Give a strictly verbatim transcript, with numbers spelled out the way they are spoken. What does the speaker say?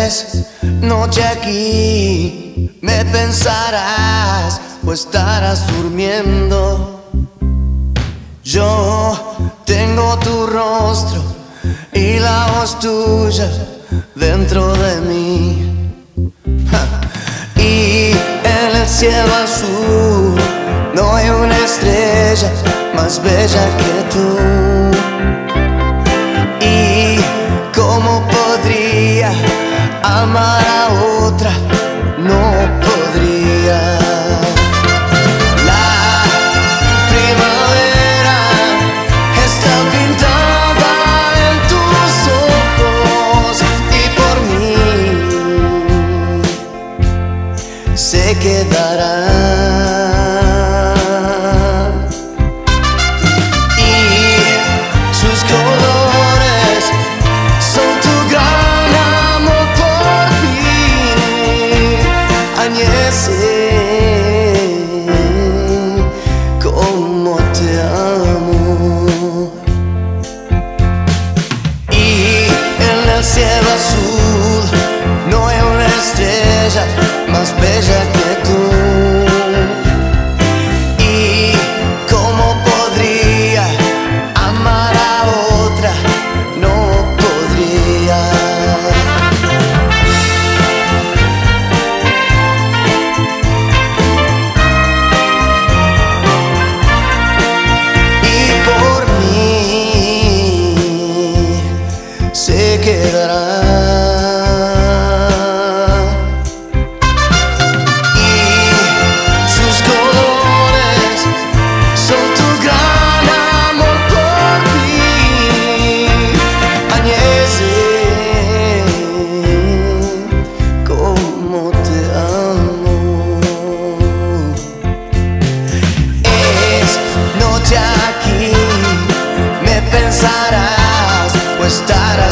es noche aquí, me pensarás o estarás durmiendo. Yo tengo tu rostro y la voz tuya dentro de mí. Ja. Y en el cielo azul no hay una estrella más bella que tú. Y cómo podría amar a otra, no podría. La primavera está pintada en tus ojos y por mí se quedará. Como te amo. Y en el cielo azul no hay una estrella más bella que tú. Y cómo podría amar a otra, no podría. Se quedará. Y sus colores son tu gran amor por mí. Añese, como te amo. Es noche aquí, me pensarás o estarás